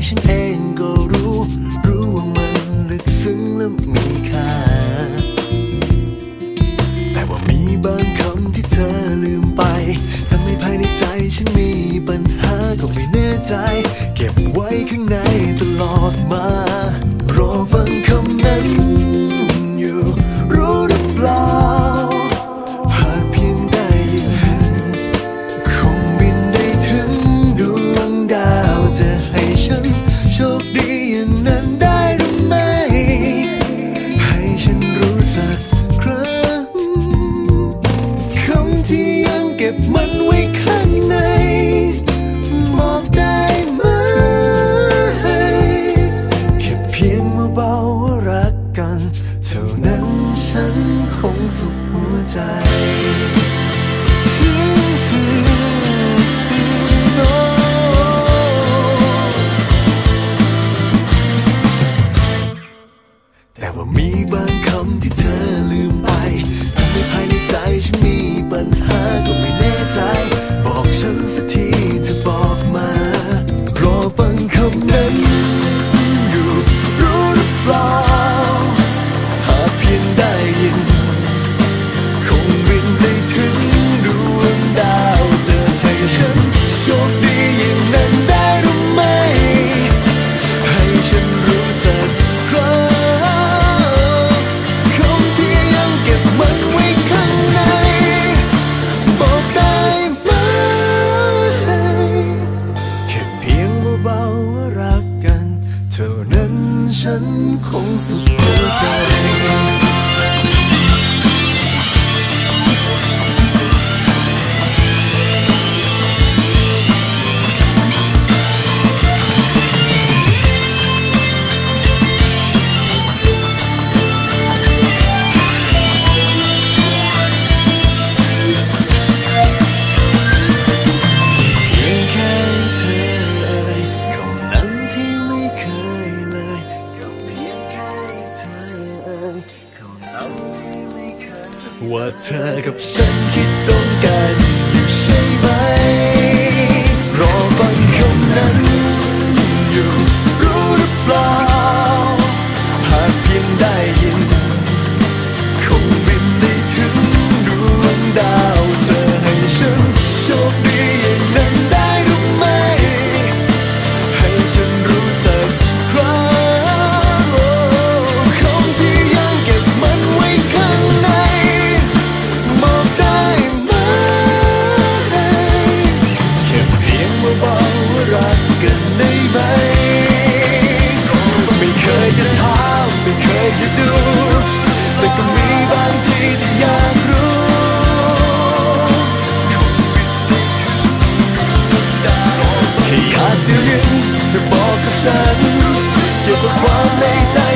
ฉันเองก็รู้ว่ามันลึกซึ้งและมีค่าแต่ว่ามีบางคำที่เธอลืมไปทำให้ภายในใจฉันมีปัญหาก็ไม่แน่ใจเก็บไว้ข้างในตลอดมารอฟังคำนั้นอยู่รู้หรือเปล่าหากเพียงได้ยินคงบินได้ถึงดวงดาวจะให้ฉันโชคดีอย่างนั้นได้หรือไม่ให้ฉันรู้สักครั้งคำที่ยังเก็บมันไว้ข้างในบอกได้ไหมแค่เพียงเบาๆว่ารักกันเท่านั้นฉันคงสุขหัวใจแต่ว่ามีบางคำที่เธอลืมไปทำให้ภายในใจฉันมีปัญหาก็ไม่แน่ใจบอกฉันสักทีจะบอกมารอฟังคำนั้นอยู่รู้หรือเปล่าหากเพียงได้ยินคงบินได้ถึงดวงดาวจะให้ฉันโชคดีอย่างนั้นได้หรือไม่ให้ฉันรู้สักครั้งคำที่ยังเก็บมันไว้ข้างในบอกได้ไหมแค่เพียงเบาๆว่ารักกันเท่านั้นฉันคงสุขหัวใจว่าเธอกับฉันคิดตรงกันอยู่ใช่ไหมรอฟังคำนั้นอยู่รู้หรือเปล่าหากเพียงได้ยินคงบินได้ถึงดวงดาวจะให้ฉันโชคดีอย่างนั้นได้หรือไม่ให้ฉันรู้สักครั้งคำที่ยังเก็บมันไว้ข้างในบอกได้ไหมแค่เพียงเบาๆว่ารักกันได้ไหมไม่เคยจะถามไม่เคยจะดูแต่ก็มีบางทีที่อยากรู้แค่อยากได้ยินเธอบอกกับฉันเกี่ยวกับความในใจ